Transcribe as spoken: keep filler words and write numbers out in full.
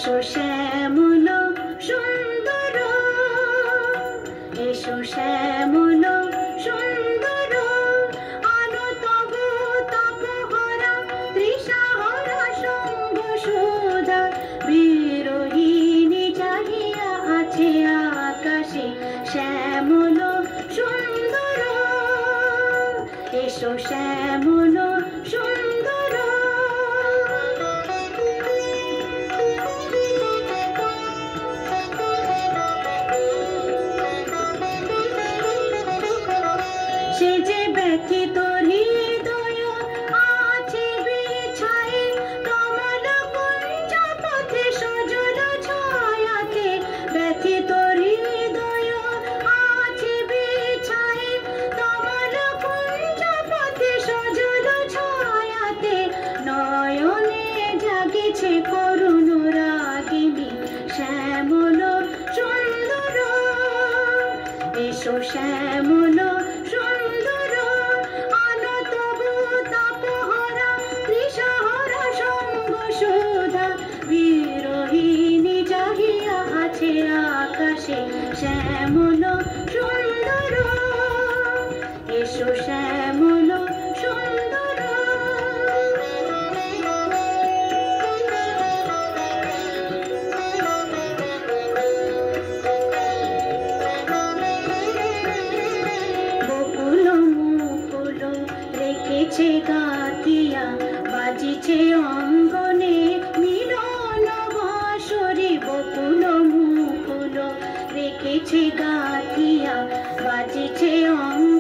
এসো শ্যামল সুন্দর, এসো শ্যামল সুন্দর, আলো তবু তাপহরা তৃষাহরা সঙ্গ সুধা, বিরোহিণী চাহিয়া আছে আকাশে শ্যামল সুন্দর, এসো শ্যামল সুন্দর। সে যে ব্যথিত হৃদয় আছে বিছায়ে, কমল কুঞ্জ পথে সজল ছায়াতে, ব্যথিত হৃদয় আছে বিছায়ে, কমল কুঞ্জ পথে সজল ছায়াতে, নয়নে জাগেছে করুণ রাগিনী শ্যামল সুন্দর, এসো শ্যামল সুন্দর, আলো তবু তাপহরা তৃষাহরা সঙ্গ সুধা, বিরোহিণী চাহিয়া আছে আকাশে শ্যামল সুন্দর, এসো শ্যামল সুন্দর। বকুল মুকুল রেখেছে গাতিয়া, বাজিছে অঙ্গনে মিলন বাঁশরি, বকুল মুকুল রেখেছে গাতিয়া, বাজিছে অঙ্গনে